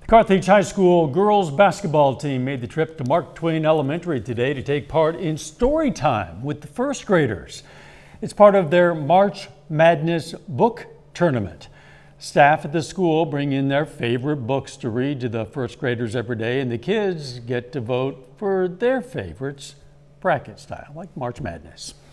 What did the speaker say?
Carthage High School girls basketball team made the trip to Mark Twain Elementary today to take part in story time with the first graders. It's part of their March Madness book tournament. Staff at the school bring in their favorite books to read to the first graders every day, and the kids get to vote for their favorites bracket style, like March Madness.